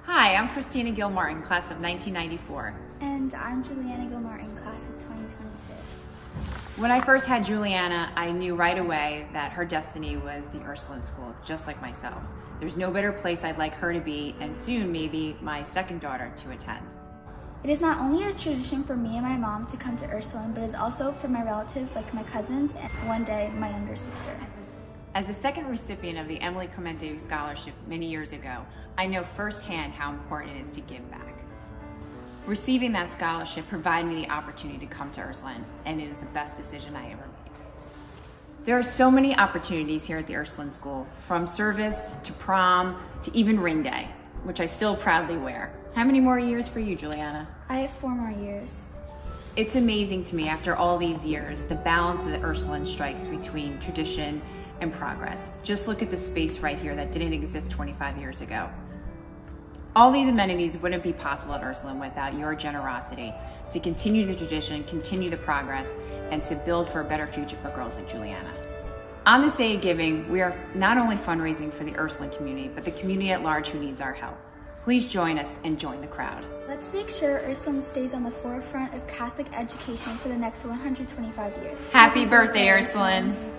Hi, I'm Christina Gilmartin, class of 1994. And I'm Juliana Gilmartin, class of 2026. When I first had Juliana, I knew right away that her destiny was the Ursuline School, just like myself. There's no better place I'd like her to be, and soon maybe my second daughter to attend. It is not only a tradition for me and my mom to come to Ursuline, but it's also for my relatives like my cousins and one day my younger sister. As the second recipient of the Emily Clemente Scholarship many years ago, I know firsthand how important it is to give back. Receiving that scholarship provided me the opportunity to come to Ursuline, and it was the best decision I ever made. There are so many opportunities here at the Ursuline School, from service to prom to even ring day, which I still proudly wear. How many more years for you, Juliana? I have 4 more years. It's amazing to me after all these years, the balance that Ursuline strikes between tradition and progress. Just look at the space right here that didn't exist 25 years ago. All these amenities wouldn't be possible at Ursuline without your generosity to continue the tradition, continue the progress, and to build for a better future for girls like Juliana. On this day of giving, we are not only fundraising for the Ursuline community, but the community at large who needs our help. Please join us and join the crowd. Let's make sure Ursuline stays on the forefront of Catholic education for the next 125 years. Happy birthday, Ursuline!